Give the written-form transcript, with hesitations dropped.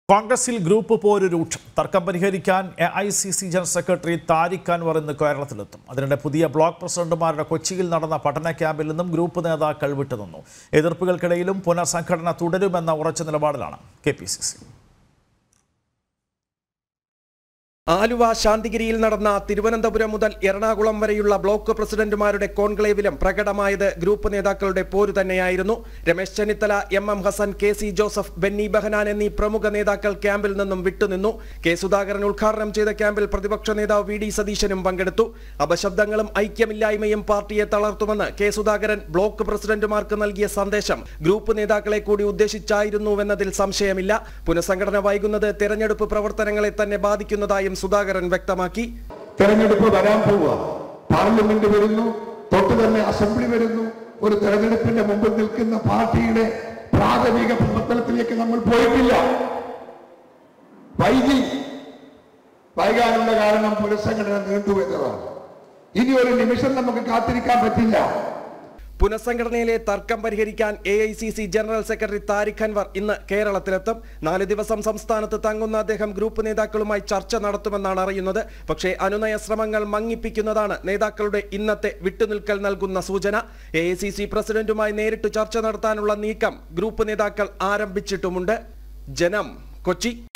കോൺഗ്രസിൽ ഗ്രൂപ്പ് പോര് രൂക്ഷം. തർക്കം പരിഹരിക്കാൻ AICC general secretary Tariq Anwar ഇന്ന് കേരളത്തിലെത്തും. അതിനിടെ പുതിയ ബ്ലോക്ക് പ്രസിഡന്റുമാരുടെ കൊച്ചിയിൽ നടന്ന പഠന ക്യാമ്പിൽ നിന്നും ഗ്രൂപ്പ് നേതാക്കൾ വിട്ടുനിന്നു. എതിർപ്പുകൾക്കിടയിലും പുനഃസംഘടന തുടരുമെന്ന ഉറച്ച നിലപാടിലാണ് KPCC. ആലുവ ശാന്തിഗിരിയിൽ നടന്ന തിരുവനന്തപുരം മുതൽ എറണാകുളം വരെയുള്ള ബ്ലോക്ക് പ്രസിഡന്റുമാരുടെ കോൺക്ലേവിലും പ്രകടമായത് ഗ്രൂപ്പ് നേതാക്കളുടെ പോരു തന്നെയായിരുന്നു. രമേശ് ചെന്നിത്തല, MM ഹസൻ, KC ജോസഫ്, ബെന്നി ബെഹനാൻ എന്നീ പ്രമുഖ നേതാക്കൾ ക്യാമ്പിൽ നിന്നും വിട്ടുനിന്നു. K സുധാകരൻ ഉദ്ഘാടനം ചെയ്ത ക്യാമ്പിൽ പ്രതിപക്ഷ നേതാവ് VD സതീശനും പങ്കെടുത്തു. അപശബ്ദങ്ങളും ഐക്യമില്ലായ്മയും പാർട്ടിയെ തളർത്തുമെന്ന് K സുധാകരൻ ബ്ലോക്ക് പ്രസിഡന്റുമാർക്ക് നൽകിയ സന്ദേശം ഗ്രൂപ്പ് നേതാക്കളെ കൂടി ഉദ്ദേശിച്ചായിരുന്നുവെന്നതിൽ സംശയമില്ല. പുനഃസംഘടന വൈകുന്നത് തെരഞ്ഞെടുപ്പ് പ്രവർത്തനങ്ങളെ തന്നെ ബാധിക്കുന്നതായും സുധാകരൻ വ്യക്തമാക്കി. തെരഞ്ഞെടുപ്പ് വരാൻ പോവുക, പാർലമെന്റ് വരുന്നു, തൊട്ട് തന്നെ അസംബ്ലി വരുന്നു. ഒരു തെരഞ്ഞെടുപ്പിന്റെ മുമ്പിൽ നിൽക്കുന്ന പാർട്ടിയുടെ പ്രാഥമിക പ്രവർത്തനത്തിലേക്ക് നമ്മൾ പോയിട്ടില്ല. വൈകാനുള്ള കാരണം പുനഃസംഘടന നീണ്ടുവരുന്നതാണ്. ഇനി ഒരു നിമിഷം നമുക്ക് കാത്തിരിക്കാൻ പറ്റില്ല. പുനഃസംഘടനയിലെ തർക്കം പരിഹരിക്കാൻ AICC general secretary Tariq Anwar ഇന്ന് കേരളത്തിലെത്തും. 4 ദിവസം സംസ്ഥാനത്ത് തങ്ങുന്ന അദ്ദേഹം ഗ്രൂപ്പ് നേതാക്കളുമായി ചർച്ച നടത്തുമെന്നാണ് അറിയുന്നത്. പക്ഷേ അനുനയ ശ്രമങ്ങൾ മങ്ങിപ്പിക്കുന്നതാണ് നേതാക്കളുടെ ഇന്നത്തെ വിട്ടുനിൽക്കൽ നൽകുന്ന സൂചന. AICC പ്രസിഡന്റുമായി നേരിട്ട് ചർച്ച നടത്താനുള്ള നീക്കം ഗ്രൂപ്പ് നേതാക്കൾ ആരംഭിച്ചിട്ടുമുണ്ട്. ജനം, കൊച്ചി.